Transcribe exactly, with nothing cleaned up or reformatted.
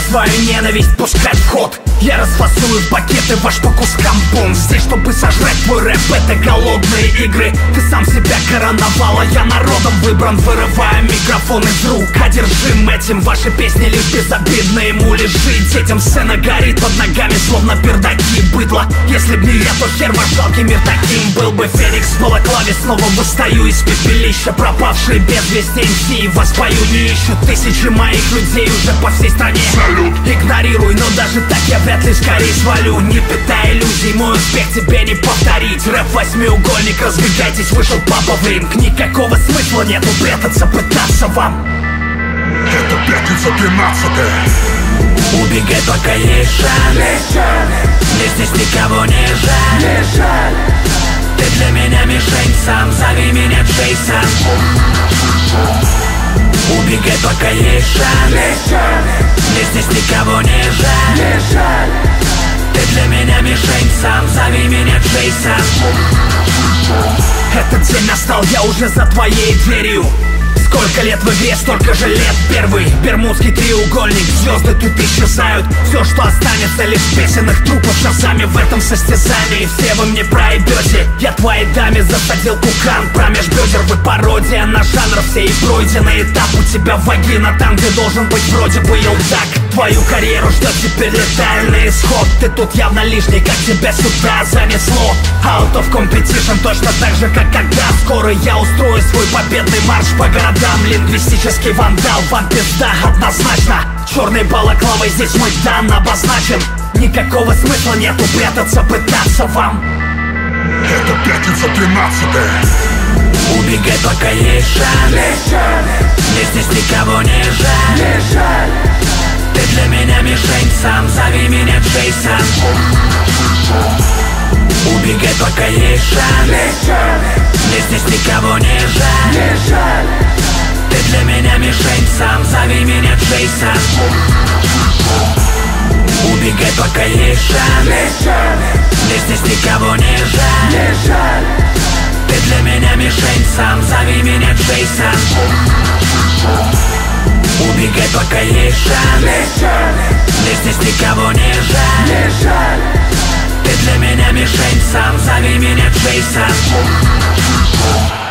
свою ненависть пускать в ход. Я расфасую пакеты ваш по кускам бомб. Здесь, чтобы сожрать твой рэп, это голодные игры. Ты сам себя короновал, а я народом выбран. Вырываю микрофон из рук одержим этим. Ваши песни лишь безобидные муляжи. Детям сцена горит под ногами, словно пердаки быдло. Если б не я, то хер ваш жалкий мир таким был бы. Феникс в балаклаве, снова восстаю из пепелища. Пропавшие без вести эм си, вас пою не ищут. Тысячи моих людей уже по всей стране. Салют. Игнорируй, но даже так я вряд ли скорее свалю. Не питай иллюзий, мой успех тебе не повторить. Рэп восьмиугольник, разбегайтесь, вышел папа в ринг. Никакого смысла нету прятаться, пытаться вам. Это пятница тринадцатая. Убегай, пока есть шанс. Мне здесь никого не жаль, не жаль. Ты для меня мишень, сам зови меня Джейсон. Убегай, пока есть шанс. Мне здесь никого не жаль, не жаль. Ты для меня мишень, сам зови меня Джейсон. Этот день настал, я уже за твоей дверью. Сколько лет в игре, столько же лет первый. Бермудский треугольник, звезды тут исчезают. Все, что останется, лишь песенных трупов шазами в этом состязании. Все вы мне проебете. Я твоей даме засадил кукан промеж бедер. Вы пародия на жанр, все и пройденный этап. У тебя вагина там, где должен быть вроде бы елдак. Твою карьеру ждет теперь летальный исход. Ты тут явно лишний, как тебя сюда занесло. Out of competition, точно так же, как когда. Скоро я устрою свой победный марш по городам. Лингвистический вандал, вам пизда однозначно. Черной балаклавой здесь мой дан обозначен. Никакого смысла нету прятаться, пытаться вам. Это пятница тринадцатая. Убегай, пока есть шанс. Мне здесь никого не жаль, не жаль. Ты для меня мишень, сам зови меня Джейсон. Убегай, пока есть шанс. Мне здесь никого не жаль, не жаль. Ты для меня мишень, сам зови меня Джейсон. Убегай, пока есть шанс. Мне здесь никого не жаль, не жаль. Ты для меня мишень, сам зови меня Джейсон. Убегай, пока есть шанс. Мне здесь никого не жаль, не жаль. Ты для меня мишень, сам зови меня Джейсон.